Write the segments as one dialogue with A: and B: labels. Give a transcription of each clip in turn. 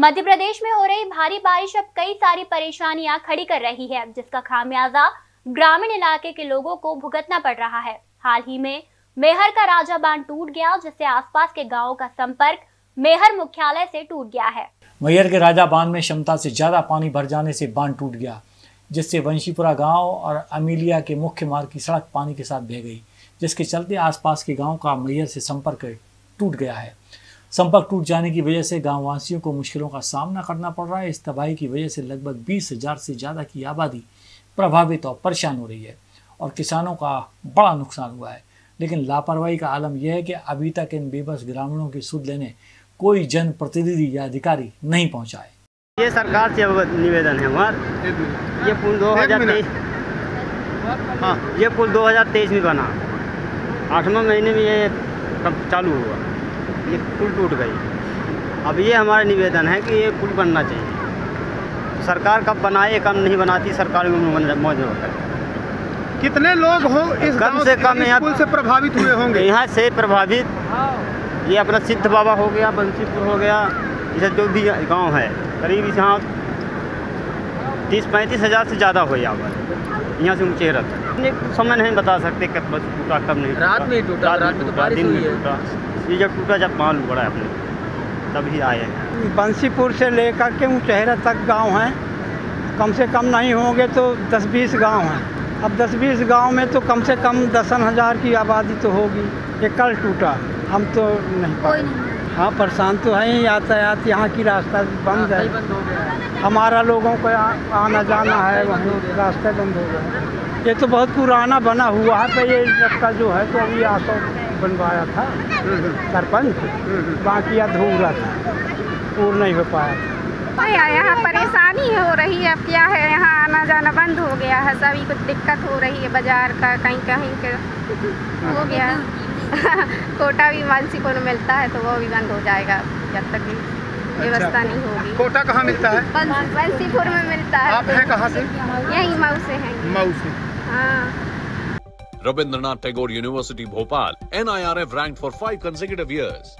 A: मध्य प्रदेश में हो रही भारी बारिश अब कई सारी परेशानियां खड़ी कर रही है, जिसका खामियाजा ग्रामीण इलाके के लोगों को भुगतना पड़ रहा है। हाल ही में मेहर का राजा बांध टूट गया, जिससे आसपास के गांवों का संपर्क मेहर मुख्यालय से टूट गया है।
B: मेहर के राजा बांध में क्षमता से ज्यादा पानी भर जाने से बांध टूट गया, जिससे वंशीपुरा गांव और अमीलिया के मुख्य मार्ग की सड़क पानी के साथ बह गई, जिसके चलते आसपास के गांव का मेहर से संपर्क टूट गया है। संपर्क टूट जाने की वजह से गांववासियों को मुश्किलों का सामना करना पड़ रहा है। इस तबाही की वजह से लगभग 20,000 से ज़्यादा की आबादी प्रभावित और परेशान हो रही है और किसानों का बड़ा नुकसान हुआ है। लेकिन लापरवाही का आलम यह है कि अभी तक इन बेबस ग्रामीणों की सुध लेने कोई जनप्रतिनिधि या अधिकारी नहीं पहुँचा है।
C: ये सरकार से निवेदन है हमारा, ये पुल 2023 ये पुल 2023 में बना, 8वें महीने में ये कब चालू हुआ, ये पुल टूट गई। अब ये हमारा निवेदन है कि ये पुल बनना चाहिए। सरकार कब बनाए, कब नहीं बनाती, सरकार में मौजूद है।
D: कितने लोग हो इस
C: कम से कम यहाँ
D: पुल से प्रभावित हुए होंगे?
C: यहाँ से प्रभावित ये अपना सिद्ध बाबा हो गया, बंसीपुर हो गया, जैसे जो भी गांव है, करीब यहाँ 30-35 हज़ार से ज़्यादा हो यहाँ पर। यहाँ से ऊँचे रहता है, समय नहीं बता सकते कब टूटा कब नहीं।
E: रात में ही टूटा, रात में तो बारिश हुई है।
C: ये जब टूटा, जब मालूम पड़ा अपने तभी आए हैं।
F: बंसीपुर से लेकर के ऊँचेहरा तक गांव हैं, कम से कम नहीं होंगे तो 10-20 गांव हैं। अब 10-20 गांव में तो कम से कम 10,000 की आबादी तो होगी। ये कल टूटा, हम तो नहीं पाए। हाँ, परेशान तो है ही, यातायात यहाँ की रास्ता बंद है, हमारा लोगों को आना जाना है, वहीं रास्ते बंद हो गए। ये तो बहुत पुराना बना हुआ है, तो ये रास्ता जो है तो अभी आसो बनवाया था सरपंच, बाकी अधूरा था, पूर्ण नहीं हो पाया था।
G: यहाँ परेशानी हो रही है, अब क्या है, यहाँ आना जाना बंद हो गया है, सभी कुछ दिक्कत हो रही है, बाजार का कहीं कहीं हो गया। कोटा भी बंसीपुर में मिलता है तो वो भी बंद हो जाएगा जब तक व्यवस्था नहीं होगी।
D: कोटा कहाँ मिलता है?
G: बंसीपुर में मिलता है।
D: आप हैं कहाँ से?
G: यही मऊ से हैं।
D: मऊ से।
G: हाँ।
H: Rabindranath Tagore University, Bhopal, NIRF ranked for 5 consecutive years.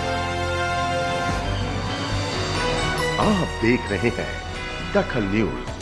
I: आप देख रहे हैं दखल न्यूज।